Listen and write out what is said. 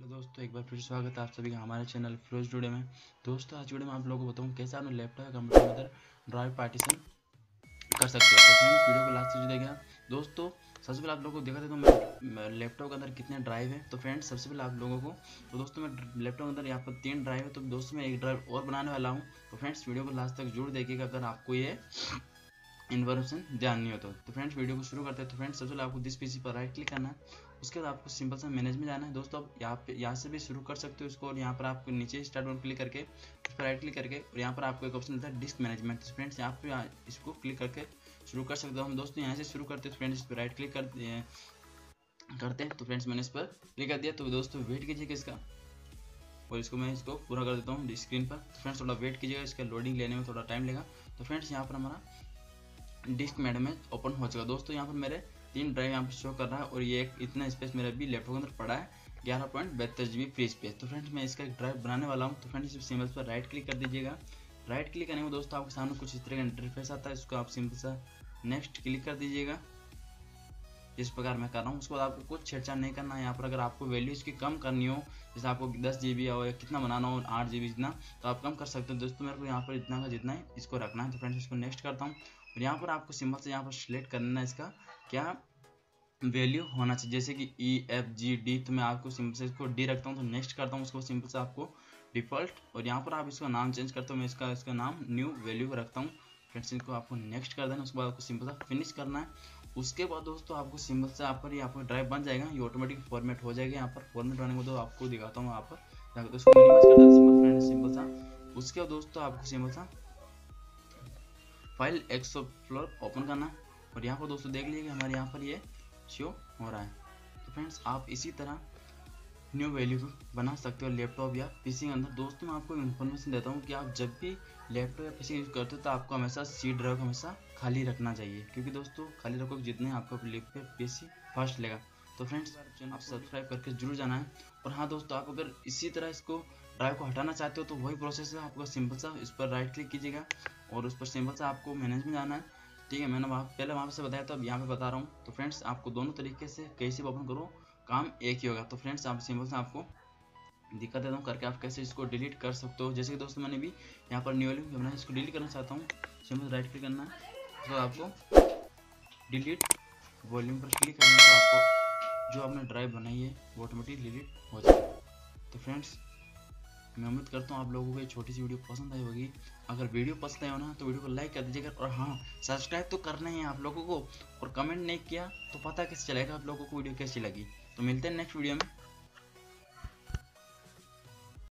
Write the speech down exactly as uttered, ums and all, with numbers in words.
Hello दोस्तों, एक बार फिर स्वागत है आप सभी का हमारे चैनल फिरोज टुडे में। दोस्तों आज वीडियो में आप लोगों को बताऊँ कैसे आपने लैपटॉप या कंप्यूटर के अंदर ड्राइव पार्टीशन कर सकते हो। तो फ्रेंड्स वीडियो को लास्ट तक देखिएगा। दोस्तों सबसे पहले आप लोगों को देखा था तो मैं लैपटॉप के अंदर कितने ड्राइव है। तो फ्रेंड्स सबसे पहले आप लोगों को तो दोस्तों मैं लैपटॉप के अंदर यहाँ पर तीन ड्राइव है। तो दोस्तों मैं एक ड्राइव और बनाने वाला हूँ। तो फ्रेंड्स वीडियो को लास्ट तक जरूर देखिएगा अगर आपको ये इन्फॉर्मेशन ध्यान नहीं होता। तो फ्रेंड्स वीडियो को शुरू करते हैं। तो फ्रेंड्स सबसे पहले आपको दिस पीसी पर राइट क्लिक करना है। उसके बाद आपको सिंपल सा मैनेज में जाना है। दोस्तों आप यहाँ पे यहाँ से भी शुरू कर सकते हो इसको। और यहाँ पर आपको नीचे स्टार्ट बटन क्लिक करके उस पर राइट क्लिक करके और यहाँ पर आपको एक ऑप्शन मिलता है डिस्क मैनेजमेंट। तो फ्रेंड्स यहाँ पे इसको क्लिक करके शुरू कर सकते हो। हम दोस्तों यहाँ से शुरू करते हैं। तो फ्रेंड्स इस पर राइट क्लिक कर करते हैं। तो फ्रेंड्स मैंने इस पर क्लिक कर दिया। तो दोस्तों वेट कीजिएगा इसका और इसको मैं इसको पूरा कर देता हूँ स्क्रीन पर। तो फ्रेंड्स थोड़ा वेट कीजिएगा, इसका लोडिंग लेने में थोड़ा टाइम लेगा। तो फ्रेंड्स यहाँ पर हमारा डिस्क मैनेजमेंट ओपन हो चुका। दोस्तों यहाँ पर मेरे तीन ड्राइव यहाँ पर शो कर रहा है और ये एक इतना स्पेस मेरा भी लैपटॉप के अंदर पड़ा है ग्यारह पॉइंट बहत्तर जी बी फ्री स्पेस। तो फ्रेंड्स मैं इसका एक ड्राइव बनाने वाला हूँ। तो फ्रेंड्स इस सिंबल पर राइट क्लिक कर दीजिएगा। राइट क्लिक करने में दोस्तों आपके सामने कुछ इस तरह का इंटरफेस आता है। इसको आप सिंपल सा नेक्स्ट क्लिक कर दीजिएगा जिस प्रकार मैं कर रहा हूँ। उसके बाद आपको कुछ छेड़छाड़ नहीं करना है। यहाँ पर अगर आपको वैल्यू इसकी कम करनी हो, जैसे आपको दस जी बी हो या कितना बनाना हो आठ जी बी जितना, तो आप कम कर सकते हो। दोस्तों मेरे को यहाँ पर इतना का जितना है इसको रखना है। तो फ्रेंड्स इसको नेक्स्ट करता हूँ और यहाँ पर आपको सिंबल से यहाँ पर सिलेक्ट करना है इसका क्या वैल्यू होना चाहिए, जैसे कि ई एफ जी डी। तो मैं आपको सिंपल से इसको डी रखता हूँ। तो नेक्स्ट करता हूँ उसको सिंपल से आपको डिफॉल्ट और यहाँ पर आप इसका नाम चेंज करते हो। मैं इसका इसका नाम न्यू वैल्यू रखता हूँ। फ्रेंड्स इनको आपको नेक्स्ट कर देना। उसके बाद आपको सिंपल सा फिनिश करना है। उसके बाद दोस्तों आपको सिंबल से यहाँ पर यहाँ पर ड्राइव बन जाएगा। ये ऑटोमेटिक फॉर्मेट हो जाएगा। यहाँ पर फॉर्मेट होने को तो आपको दिखाता हूँ। यहाँ पर तो उसको मिनिमाइज कर देता सिंपल फ्रेंड सिंबल सा। उसके बाद दोस्तों आपको सिंबल सा फाइल एक्सप्लोरर ओपन करना है और यहाँ पर दोस्तों देख लीजिए हमारे यहाँ पर ये शो हो रहा है। तो फ्रेंड्स आप इसी तरह न्यू वैल्यू बना सकते हो लैपटॉप या पीसी के अंदर। दोस्तों मैं आपको इन्फॉर्मेशन देता हूँ कि आप जब भी लैपटॉप या पीसी यूज़ करते हो तो आपको हमेशा सी ड्राइव हमेशा खाली रखना चाहिए, क्योंकि दोस्तों खाली रखोगे जितने आपका लैपटॉप पीसी फास्ट लेगा। तो फ्रेंड्स आप सब्सक्राइब करके जरूर जाना है। और हाँ दोस्तों आप अगर इसी तरह इसको ड्राइव को हटाना चाहते हो तो वही प्रोसेस है। आपको सिंपल सा इस पर राइट क्लिक कीजिएगा और उस पर सिंपल सा आपको मैनेज में जाना है। ठीक है, मैंने वहाँ पहले वहाँ से बताया था, अब यहाँ पे बता रहा हूँ। तो फ्रेंड्स आपको दोनों तरीके से कैसे ओपन करो काम एक ही होगा। तो फ्रेंड्स आप सिंपल से आपको दिक्कत देता हूँ करके आप कैसे इसको डिलीट कर सकते हो। जैसे कि दोस्तों मैंने भी यहाँ पर न्यू वैल्यू बनाया, इसको डिलीट करना चाहता हूँ। सिंपल राइट क्लिक करना है तो आपको डिलीट वॉल्यूम पर क्लिक करना तो आपको जो आपने ड्राइव बनाई है वो ऑटोमेटिक डिलीट हो जाएगा। तो फ्रेंड्स मैं उम्मीद करता हूँ आप लोगों को ये छोटी सी वीडियो पसंद आई होगी। अगर वीडियो पसंद आई हो ना तो वीडियो को लाइक कर दीजिएगा। और हाँ सब्सक्राइब तो करना ही है आप लोगों को, और कमेंट नहीं किया तो पता कैसे चलेगा आप लोगों को वीडियो कैसी लगी। तो मिलते हैं नेक्स्ट वीडियो में।